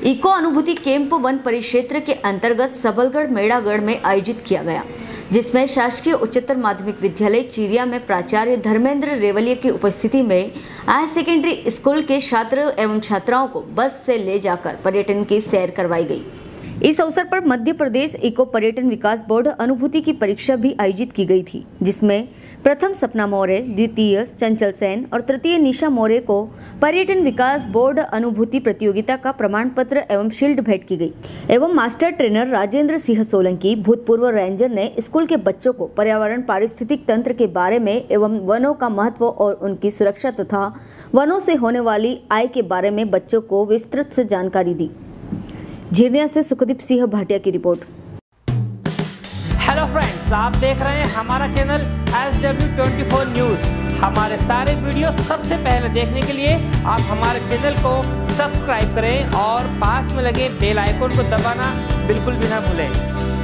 Eco अनुभूति camp one परिक्षेत्र के अंतर्गत सबलगढ़ मेड़ागढ़ में आयोजित किया गया, जिसमें शासकीय उच्चतर माध्यमिक विद्यालय चिरिया में प्राचार्य धर्मेंद्र रेवलिया की उपस्थिति में हायर सेकेंडरी स्कूल के छात्र एवं छात्राओं को बस से ले जाकर पर्यटन की सैर करवाई गई। इस अवसर पर मध्य प्रदेश इको पर्यटन विकास बोर्ड अनुभूति की परीक्षा भी आयोजित की गई थी, जिसमें प्रथम सपना मौर्य, द्वितीय चंचल सेन और तृतीय निशा मौर्य को पर्यटन विकास बोर्ड अनुभूति प्रतियोगिता का प्रमाण पत्र एवं शील्ड भेंट की गई। एवं मास्टर ट्रेनर राजेंद्र सिंह सोलंकी, भूतपूर्व रेंजर, ने स्कूल के बच्चों को पर्यावरण पारिस्थितिक तंत्र के बारे में एवं वनों का महत्व और उनकी सुरक्षा तथा वनों से होने वाली आय के बारे में बच्चों को विस्तृत से जानकारी दी। झिरनिया से सुखदीप सिंह भाटिया की रिपोर्ट। हेलो फ्रेंड्स, आप देख रहे हैं हमारा चैनल SW24 न्यूज़। हमारे सारे वीडियो सबसे पहले देखने के लिए आप हमारे चैनल को सब्सक्राइब करें और पास में लगे बेल आइकन को दबाना बिल्कुल भी ना भूलें।